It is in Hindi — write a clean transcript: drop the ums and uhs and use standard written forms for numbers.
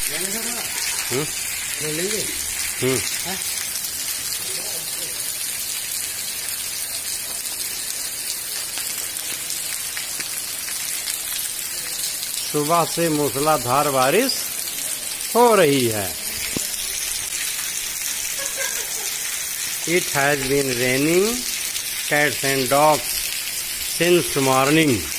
ले लेंगे। सुबह से मूसलाधार बारिश हो रही है। It has been raining cats and dogs since morning.